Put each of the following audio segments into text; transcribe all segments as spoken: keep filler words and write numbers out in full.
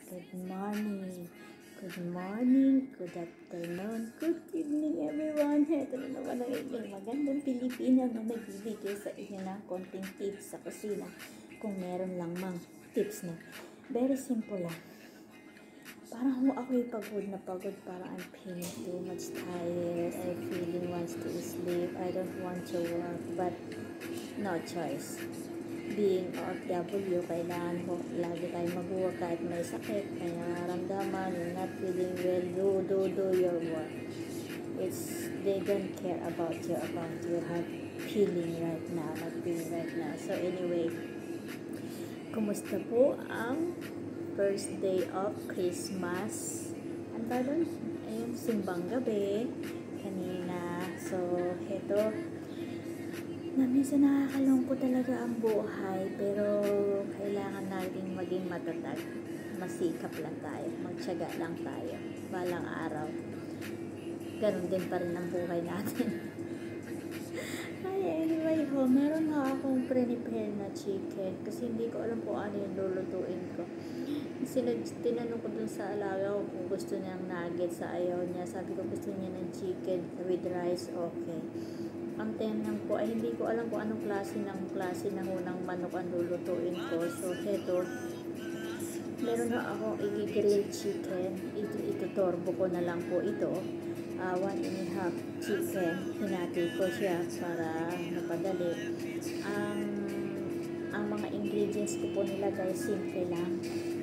Good morning. Good morning, good afternoon, good evening everyone. Ito na naman ang inyong magandang Pilipina na nagbibigay sa inyo ng konting tips sa kusina. Kung meron lang mang tips na. Very simple lang. Parang kung ako'y pagod na pagod, parang I'm feeling too much tired. I feeling wants to sleep. I don't want to work, but no choice. Being O F W, kailangan ko lagi tayo mag-work kahit may sakit, may nararamdaman, you're not feeling well, do, do, do your work. It's, they don't care about you, about your heart feeling right now, not feeling right now. So anyway, kumusta po ang first day of Christmas? Ano ba doon? Ayun, simbang gabi kanina. So, heto, na minsan nakakalungkot talaga ang buhay, pero kailangan nating maging matatag. Masikap lang tayo, magtiyaga lang tayo. Balang araw, ganun din pa rin ang buhay natin. Ay, anyway ho, meron na akong pre-prepare na chicken kasi hindi ko alam kung ano yung lulutuin ko. Kasi tinanong ko dun sa alaga ko kung gusto niyang nuggets, sa ayaw niya. Sabi ko gusto niya ng chicken with rice, okay. Ang tenang ko ay hindi ko alam kung anong klase ng klase ng unang manok ang lulutuin ko. So, heto, meron na akong i-grill chicken. Ito, itutorbo ko na lang po ito. Uh, one and a half chicken. Hinati ko siya para mapadali. Ang, ang mga ingredients ko po nilagay, simple lang.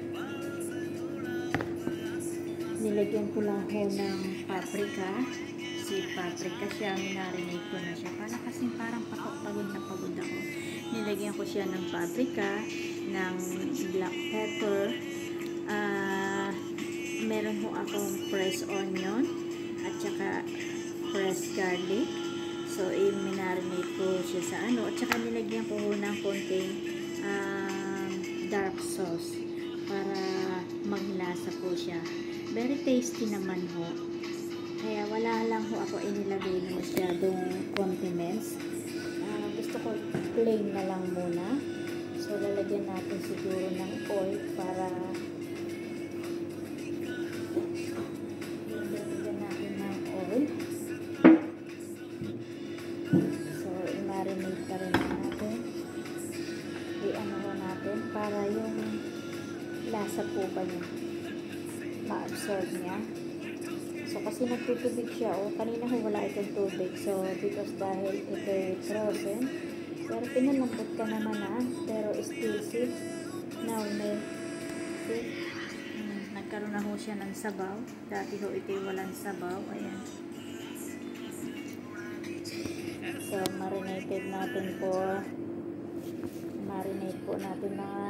Nilagyan ko lang ho ng paprika. Si paprika siya, minarinate ko na siya. Para kasing parang pagod na pagod ako. Nilagyan ko siya ng paprika, ng black pepper, uh, meron ho akong fresh onion, at saka fresh garlic. So, i-marinate ko siya sa ano. At saka nilagyan ko ho ng konting uh, dark sauce para maglasa po siya. Very tasty naman ho. Kaya wala lang ho ako inilagay na masyadong condiments. Uh, gusto ko plain na lang muna. So, lalagyan natin siguro ng oil para lalagyan natin ng oil. So, i-marinate pa rin natin. I-ano ho natin para yung lasa po ba niya ma-absorb niya. So, kasi nagtutubig siya, o, oh, kanina ho wala itong tubig. So, because dahil ito'y frozen, pero pinalambot ka naman ah, pero still see, now may, see, hmm, nagkaroon na ho siya ng sabaw. Dati ho ito'y walang sabaw, ayan. So, marinated natin po, marinate po natin mga,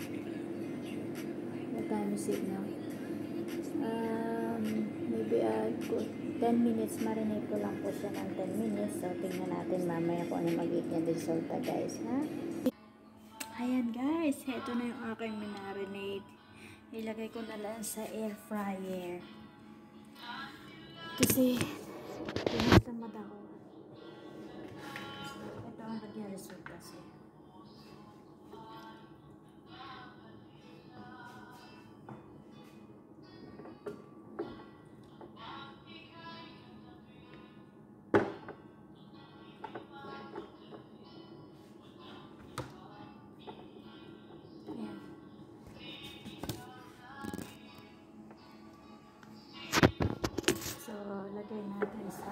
what time is it now? Um, maybe uh, ten minutes, marinate ko lang po siya ng ten minutes. So, tingnan natin mamaya kung ano magiging resulta, guys, ha? Ayan, guys, ito na yung aking minarinate. Ilagay ko na lang sa air fryer. Kasi, tinatamad ako. Ito ang naging result kasi. So, lagay natin sa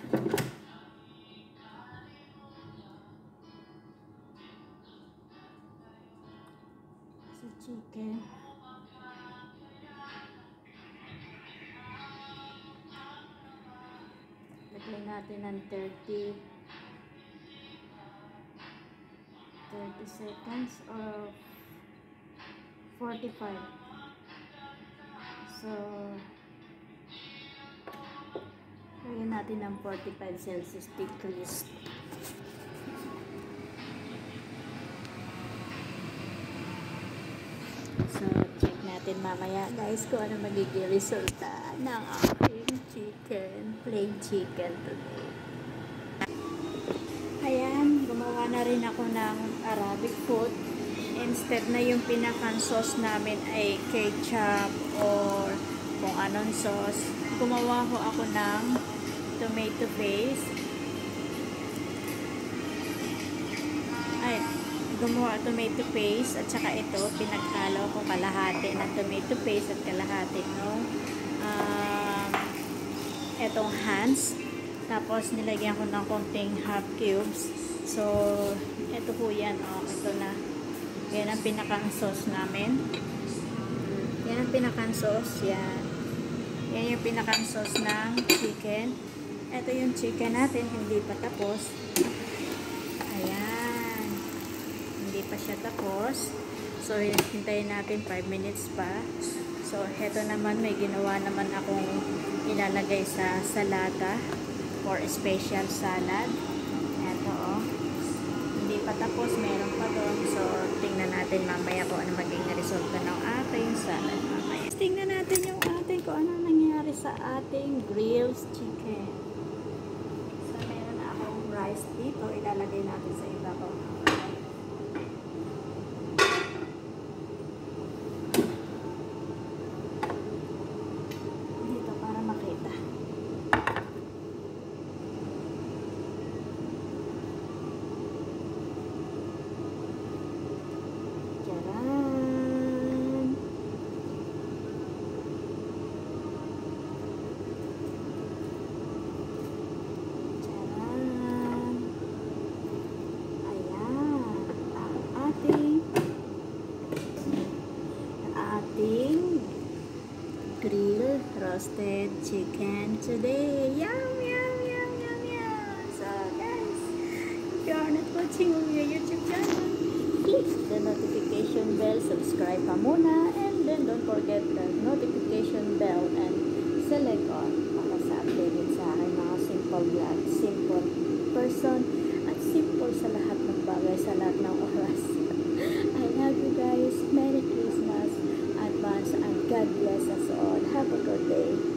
sa chicken. Lagay natin ng thirty seconds or forty-five. So, lagyan natin ng forty-five Celsius decrease. So, check natin mamaya, guys, kung ano magiging resulta ng aking chicken, plain chicken today. Ayan, gumawa na rin ako ng Arabic food. instead na yung pinakang sauce namin ay ketchup or kung anong sauce, gumawa ko ako ng tomato paste. Ay, gumawa tomato paste at saka ito, pinaghalo ko kalahati ng tomato paste at kalahati ng um, etong Hans. Tapos, nilagyan ko ng konting half cubes. So, ito po yan. Oh, ito na. Yan ang pinakang sauce namin. Yan ang pinakang sauce. Yan. Yan yung pinakang sauce ng chicken. Ito yung chicken natin. Hindi pa tapos. Ayan. Hindi pa siya tapos. So, hintayin natin five minutes pa. So, ito naman. May ginawa naman akong ilalagay sa salata for special salad. Ito, oh. Hindi pa tapos. Meron pa doon. So, tingnan natin mamaya kung ano maging resulta ng ating salad mamaya. Tingnan natin yung ating kung ano nangyari sa ating grilled chicken. So, meron na akong rice dito. Ilalagay natin sa ibabaw. Dito para makita. Grilled roasted chicken today. Yum, yum, yum, yum, yum. So, guys, if you are not watching on your YouTube channel, click the notification bell, subscribe pa muna, and then don't forget the notification bell and select all para sa updated sa akin mga simple vlog, simple person, at simple sa lahat ng bagay, sa lahat ng oras. I love you guys. Merry Christmas. Advance and God bless us all. Have a good day.